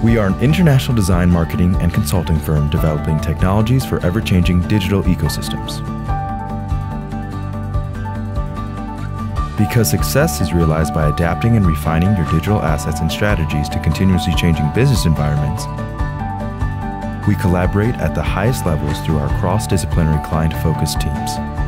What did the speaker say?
We are an international design, marketing, and consulting firm developing technologies for ever-changing digital ecosystems. Because success is realized by adapting and refining your digital assets and strategies to continuously changing business environments, we collaborate at the highest levels through our cross-disciplinary client-focused teams.